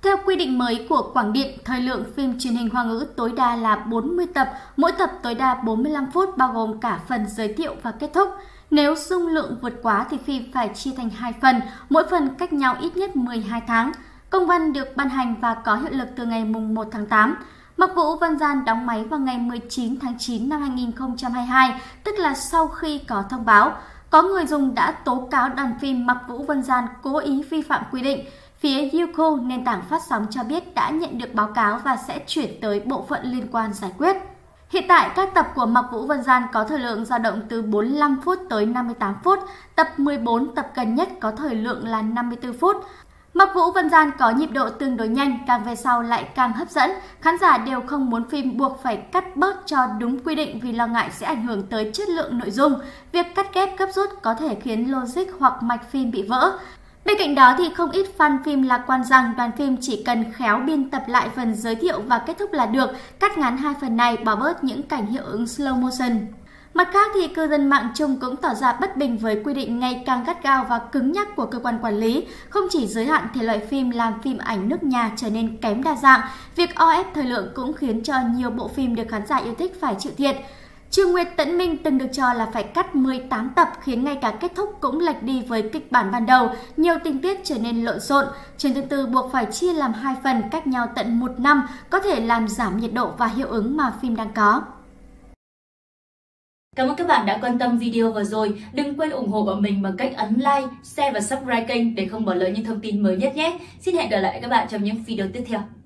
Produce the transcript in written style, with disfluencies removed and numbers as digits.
Theo quy định mới của Quảng Điện, thời lượng phim truyền hình Hoa ngữ tối đa là 40 tập, mỗi tập tối đa 45 phút bao gồm cả phần giới thiệu và kết thúc. Nếu dung lượng vượt quá thì phim phải chia thành 2 phần, mỗi phần cách nhau ít nhất 12 tháng. Công văn được ban hành và có hiệu lực từ ngày 1 tháng 8. Mạc Vũ Vân Gian đóng máy vào ngày 19 tháng 9 năm 2022, tức là sau khi có thông báo. Có người dùng đã tố cáo đoàn phim Mạc Vũ Vân Gian cố ý vi phạm quy định. Phía Youku, nền tảng phát sóng cho biết đã nhận được báo cáo và sẽ chuyển tới bộ phận liên quan giải quyết. Hiện tại, các tập của Mạc Vũ Vân Gian có thời lượng dao động từ 45 phút tới 58 phút, tập 14 tập gần nhất có thời lượng là 54 phút. Mạc Vũ Vân Gian có nhịp độ tương đối nhanh, càng về sau lại càng hấp dẫn. Khán giả đều không muốn phim buộc phải cắt bớt cho đúng quy định vì lo ngại sẽ ảnh hưởng tới chất lượng nội dung. Việc cắt ghép gấp rút có thể khiến logic hoặc mạch phim bị vỡ. Bên cạnh đó thì không ít fan phim lạc quan rằng đoàn phim chỉ cần khéo biên tập lại phần giới thiệu và kết thúc là được, cắt ngắn 2 phần này bỏ bớt những cảnh hiệu ứng slow motion. Mặt khác thì cư dân mạng chung cũng tỏ ra bất bình với quy định ngày càng gắt gao và cứng nhắc của cơ quan quản lý, không chỉ giới hạn thể loại phim làm phim ảnh nước nhà trở nên kém đa dạng, việc o ép thời lượng cũng khiến cho nhiều bộ phim được khán giả yêu thích phải chịu thiệt. Trương Nguyệt Tẫn Minh từng được cho là phải cắt 18 tập khiến ngay cả kết thúc cũng lệch đi với kịch bản ban đầu, nhiều tình tiết trở nên lộn xộn. Trần Tương Tư buộc phải chia làm 2 phần cách nhau tận 1 năm, có thể làm giảm nhiệt độ và hiệu ứng mà phim đang có. Cảm ơn các bạn đã quan tâm video vừa rồi. Đừng quên ủng hộ bọn mình bằng cách ấn like, share và subscribe kênh để không bỏ lỡ những thông tin mới nhất nhé. Xin hẹn gặp lại các bạn trong những video tiếp theo.